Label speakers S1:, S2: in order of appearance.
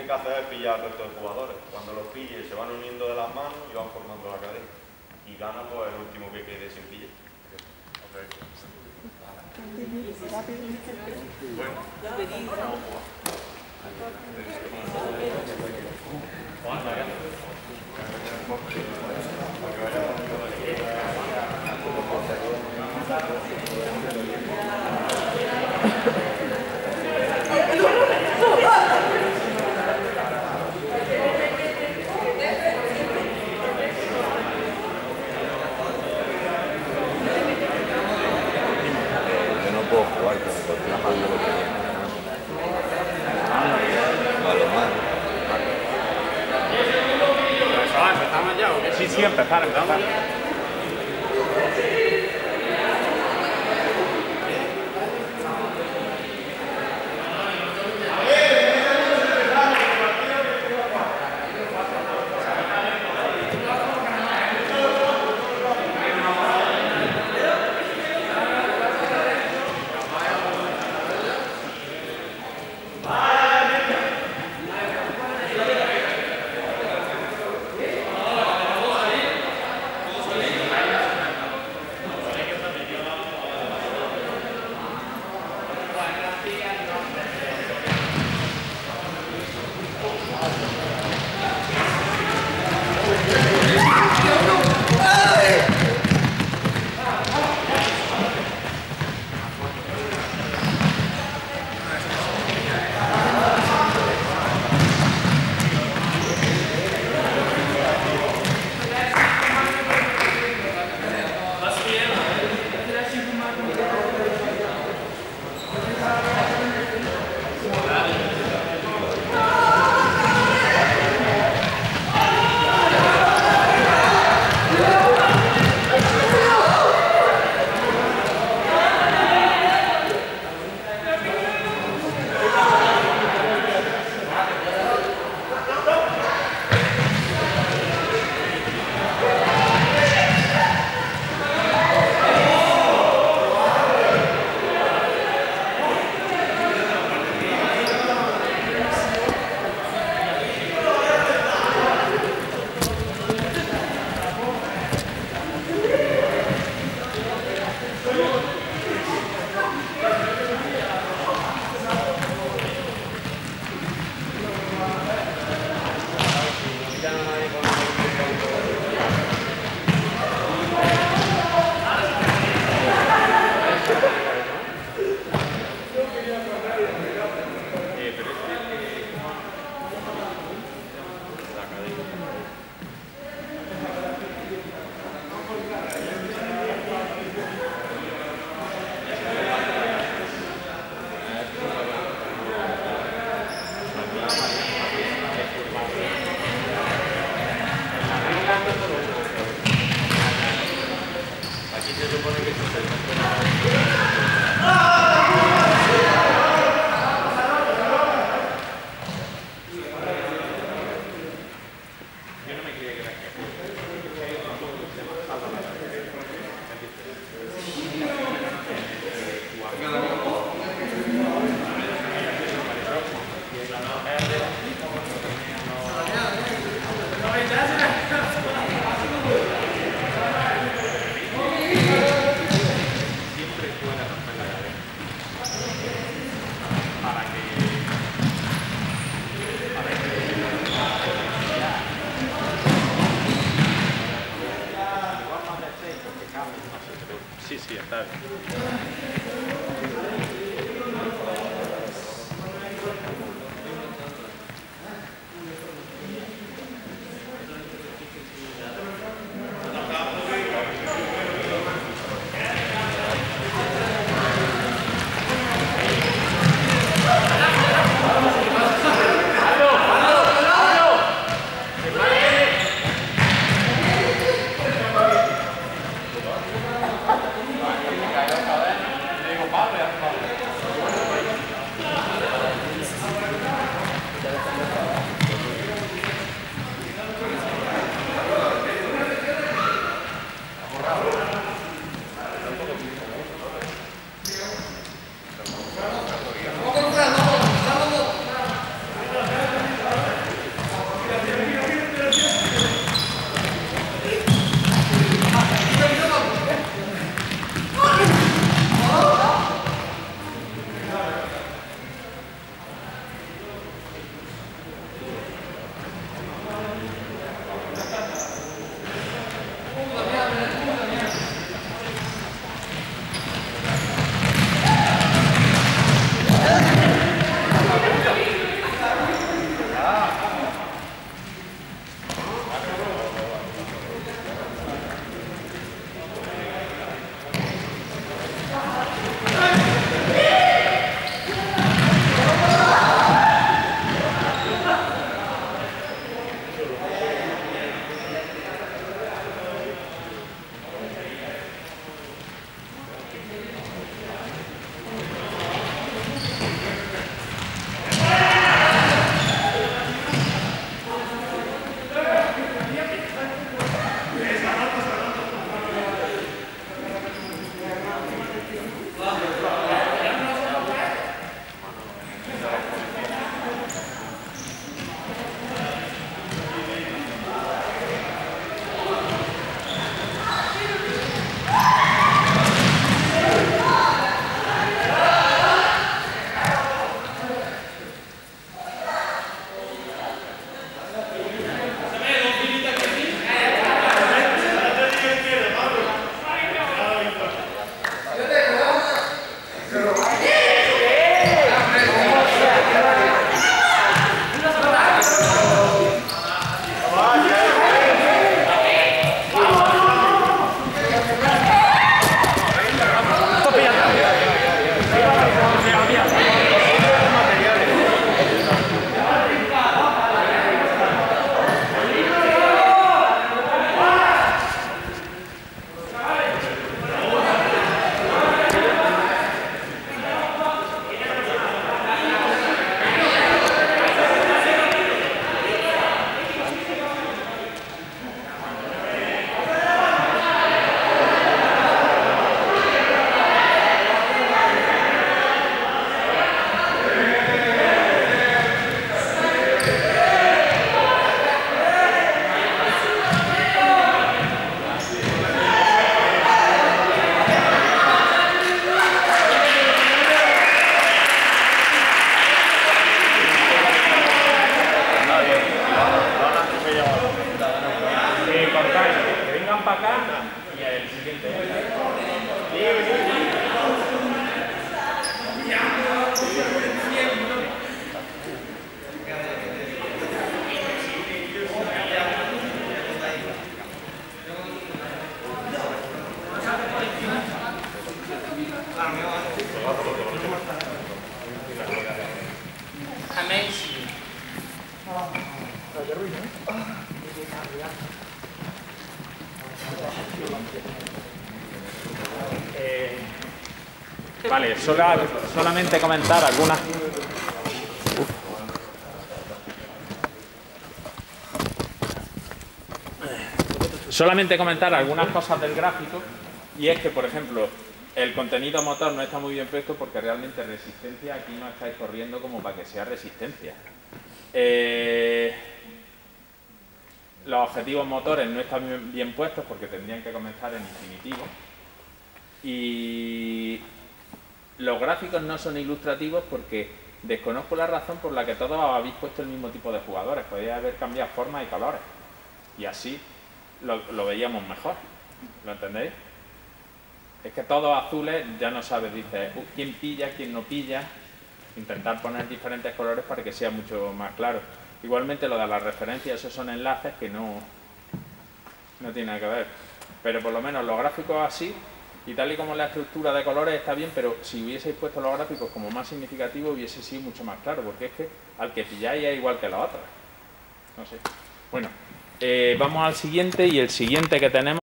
S1: que hacer es pillar al resto de jugadores. Cuando los pilles se van uniendo de las manos y van formando la cadena. Y gana pues el último que quede sin pillar.
S2: Yo no puedo jugar con la mano que tiene.
S3: ¿Empezamos ya o qué? Sí, empezamos ya. Vale, solamente comentar algunas... Solamente comentar algunas cosas del gráfico, y es que, por ejemplo, el contenido motor no está muy bien puesto porque realmente resistencia aquí no estáis corriendo como para que sea resistencia. Los objetivos motores no están bien puestos porque tendrían que comenzar en infinitivo. Y los gráficos no son ilustrativos porque desconozco la razón por la que todos habéis puesto el mismo tipo de jugadores. Podéis haber cambiado formas y colores. Y así lo veíamos mejor. ¿Lo entendéis? Es que todos azules ya no sabes, dices, quién pilla, quién no pilla. Intentar poner diferentes colores para que sea mucho más claro. Igualmente lo de las referencias, esos son enlaces que no tienen nada que ver. Pero por lo menos los gráficos así, y tal y como la estructura de colores está bien, pero si hubieseis puesto los gráficos como más significativos hubiese sido mucho más claro, porque es que al que pilláis es igual que los otros. No sé. Bueno, vamos al siguiente, y el siguiente que tenemos